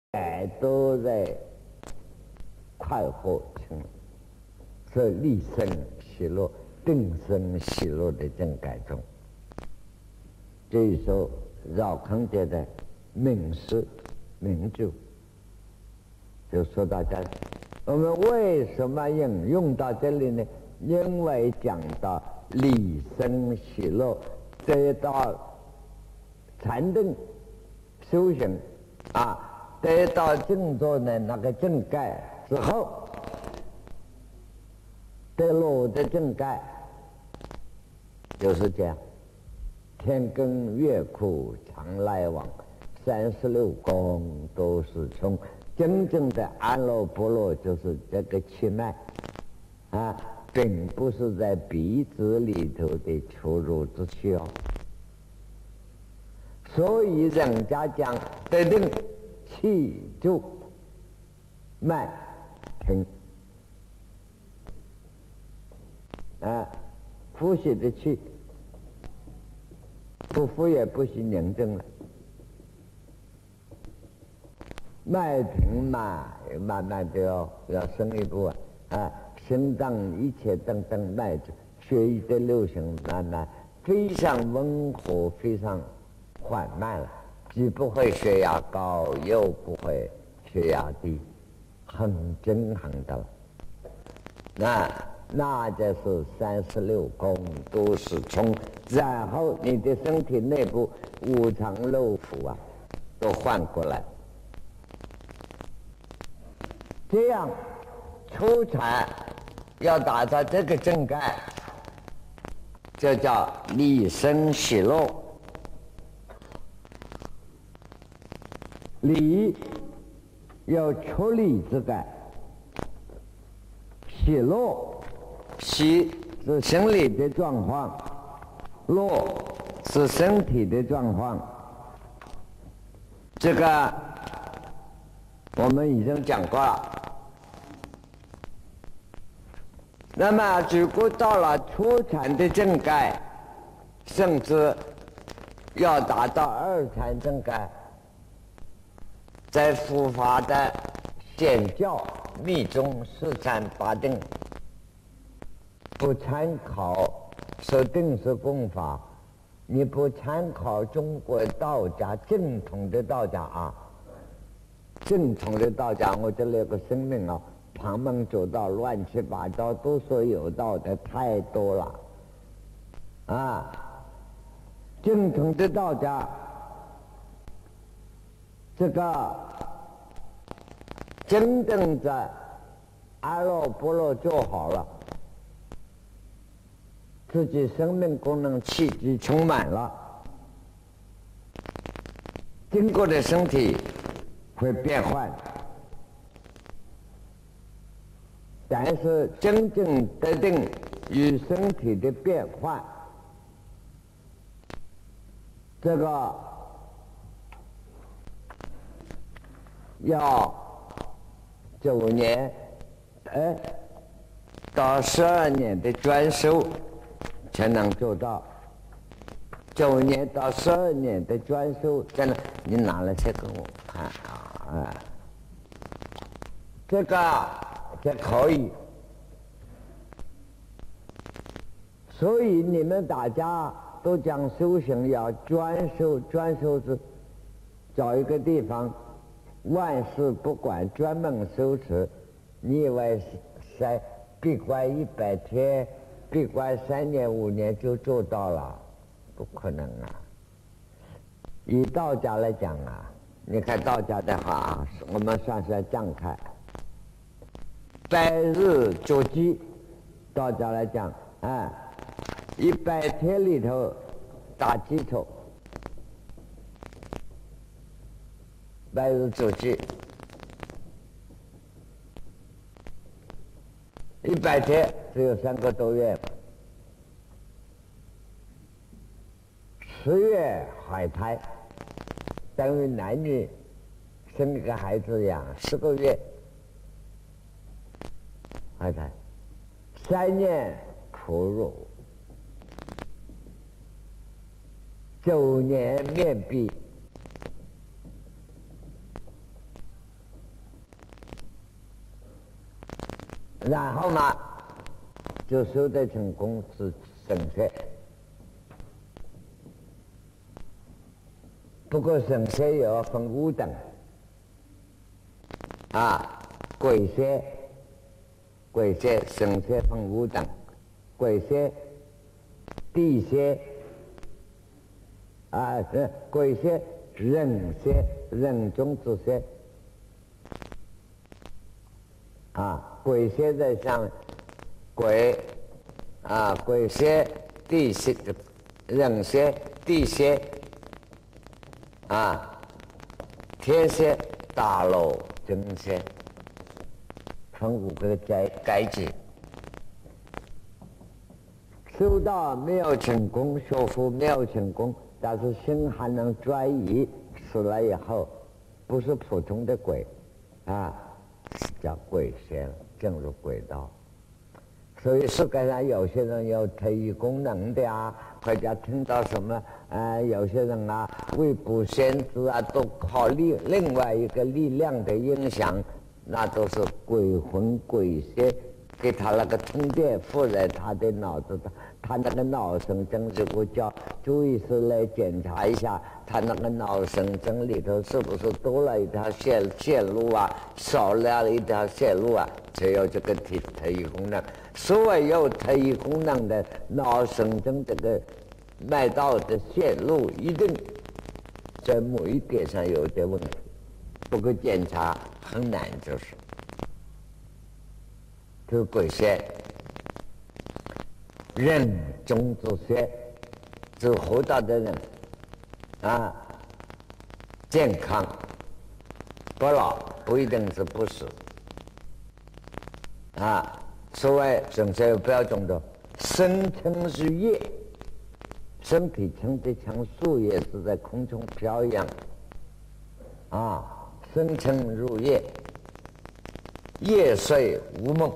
都在快活中，是立身喜乐、定身喜乐的正改中。这一首饶康节的名诗名句，就说到这里。我们为什么引用到这里呢？因为讲到立身喜乐，得到禅定修行得到正坐的那个正盖之后，得落的正盖就是这样。天根月苦常来往，36功都是从。真正的安乐不乐就是这个气脉并不是在鼻子里头的出入之气哦。所以人家讲得定气住脉停呼吸的气不呼也不是宁静了，脉停嘛，慢慢就要升一步心脏一切等等脉质，血液的流行慢慢非常温和，非常缓慢了，既不会血压高，又不会血压低，很均衡的了。那就是36功都是从，然后你的身体内部五脏六腑都换过来。这样初禅要达到这个正盖，就叫立身喜乐。理有出离之感，喜乐喜是心理的状况，乐是身体的状况。这个我们已经讲过了。那么如果到了初禅的正盖，甚至要达到二禅正盖，在佛法的显教密宗四禅八定，不参考是定是功法，你不参考中国道家正统的道家正统的道家，我这里有个声明旁门左道乱七八糟都说有道的太多了正统的道家这个真正在阿耨波罗做好了，自己生命功能气机充满了，经过的身体会变换，但是真正得定与身体的变换，这个要9年到12年的专修才能做到。9年到12年的专修才能。你拿了这个我看这个这可以。所以你们大家都讲修行要专修，专修是找一个地方万事不管，专门修持。你以为在闭关100天，闭关3年5年就做到了？不可能以道家来讲你看道家的话我们算是这样看，100日作鸡，道家来讲100天里头打基础，100日作鸡，100天只有3个多月。10月怀胎，等于男女生一个孩子一样，10个月怀胎，3年哺乳，9年面壁然后嘛，就修得成功是神学。不过神学也要分五等啊，鬼学、神学分五等，鬼学、地学啊，鬼学、人学、人中之学啊，鬼学在上面，鬼学、地学、人学、地学啊，天学、大楼、真学，分五个阶级。修道没有成功，学佛没有成功，但是心还能转移，死了以后不是普通的鬼啊，叫鬼仙，进入鬼道。所以世界上有些人有特异功能的啊，或者听到什么有些人啊未卜先知啊，都靠另外一个力量的影响，那都是鬼魂鬼邪给他那个通电附在他的脑子上，他那个脑神经，如果叫朱医师来检查一下，他那个脑神经里头是不是多了一条线路啊，少了一条线路啊，只有这个特异功能。所谓有特异功能的脑神经这个脉道的线路，一定在某一点上有点问题，不过检查很难，就是鬼邪。人中之邪，只活到的人啊，健康不老，不一定是不死啊。所谓神学有标准的，身轻如叶，身体轻得像树叶是在空中飘扬啊，身轻如叶，夜睡无梦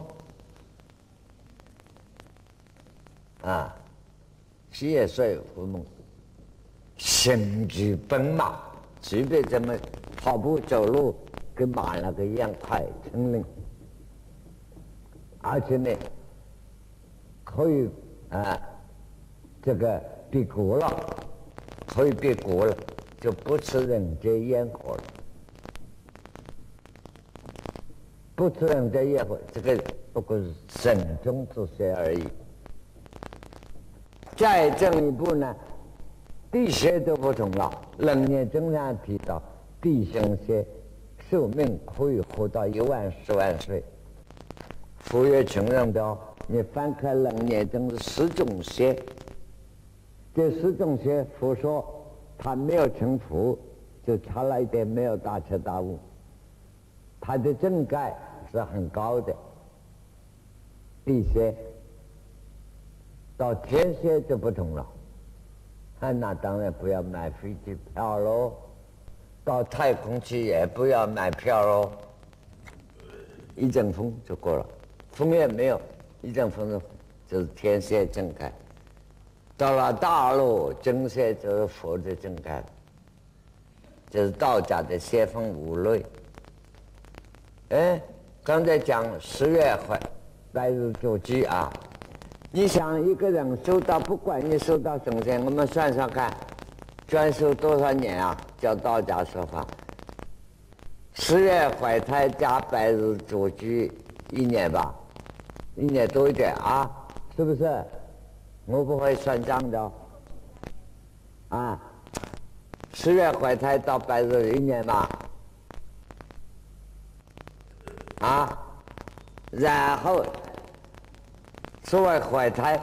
啊，夜睡无梦，行举奔马，随便怎么跑步走路跟马那个一样快轻灵，而且呢可以这个避苦了，可以避苦了，就不吃人间烟火了，不吃人间烟火，这个不过是神中之学而已。再进一步呢，地邪都不同了。楞严经上提到，地行邪寿命可以活到1万10万岁。佛也承认的哦，你翻开楞严经是10种邪，这10种邪，佛说他没有成佛，就差了一点没有大彻大悟，他的正盖是很高的。地邪到天蝎就不同了，那当然不要买飞机票喽，到太空去也不要买票喽，一阵风就过了，风也没有，一阵风就是天蝎正盖。到了大陆真邪就是佛的正盖，就是道家的邪风五类。刚才讲10月白日做鸡啊。你想一个人修到，不管你修到什么天，我们算算看，专修多少年啊？叫道家说法，10月怀胎加白日做居1年吧，1年多一点啊，是不是？我不会算账的啊。10月怀胎到白日1年吧，啊，然后。所谓怀胎，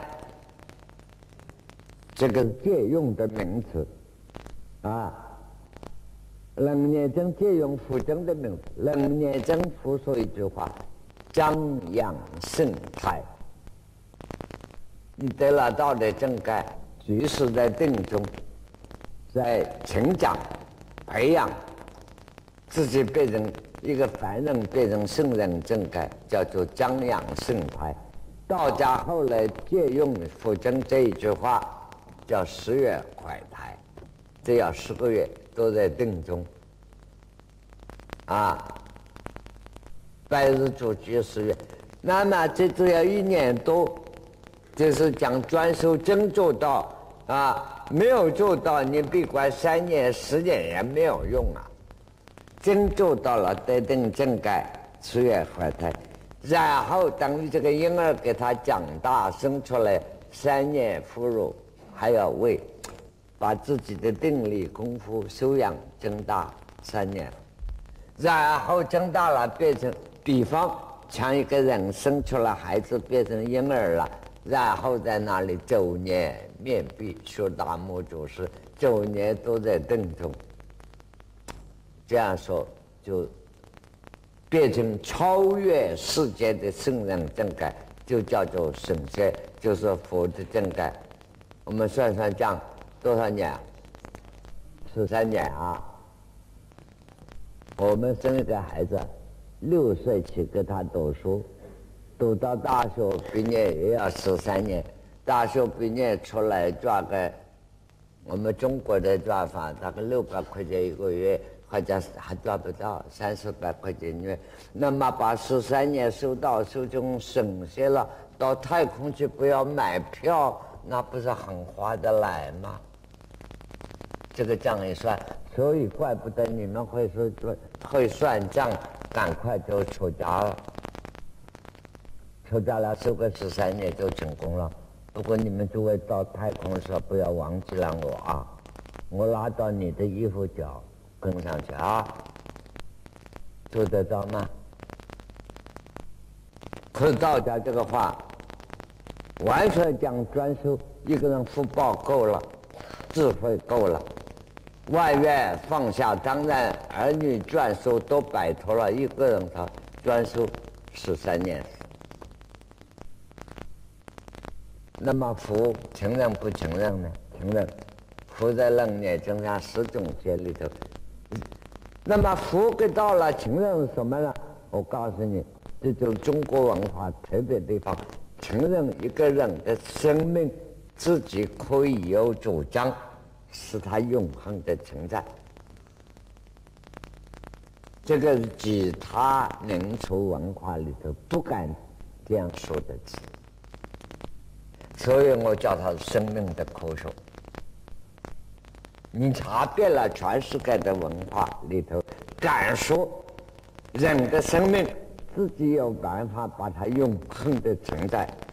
这个借用的名词啊，楞严经借用佛经的名词。楞严经佛说一句话：张扬盛开。你得了道的正盖，即使在定中，在成长、培养自己变成一个凡人，变成圣人正盖，叫做张扬盛开。道家后来借用佛经这一句话，叫10月怀胎，这要10个月都在定中啊。白日做居10月， 那么最主要1年多，就是讲专修真做到啊，没有做到，你别管3年10年也没有用啊。真做到了得定正盖，出月怀胎，然后等于这个婴儿给他长大生出来，3年哺乳，还要喂，把自己的定力功夫修养增大3年，然后增大了变成，比方像一个人生出来孩子变成婴儿了，然后在那里9年面壁学大摩祖师，9年都在定中。这样说就变成超越世界的圣人正盖，就叫做神仙，就是佛的正盖。我们算算账，多少年？13年啊！我们生一个孩子，6岁起给他读书，读到大学毕业也要13年。大学毕业出来赚个，我们中国的赚法大概600块钱1个月。或者还赚不到300-400块钱一月，那么把13年修到修成神仙了，到太空去不要买票，那不是很划得来吗？这个账一算，所以怪不得你们会算账，赶快就出家了。出家了修个13年就成功了。不过你们诸位到太空的时候不要忘记了我啊，我拉到你的衣服角。跟上去啊，做得到吗？可是道家这个话，完全讲专修，一个人福报够了，智慧够了，外院放下，当然儿女专修都摆脱了，一个人他专修13年。那么福承认不承认呢？承认，福在楞严经上10种戒里头。那么福给到了，承认什么呢？我告诉你，这就是中国文化特别的地方，承认一个人的生命自己可以有主张，是他永恒的存在。这个是其他民族文化里头不敢这样说的字，所以我叫它生命的口手。你查遍了全世界的文化里头，敢说人的生命自己有办法把它永恒的存在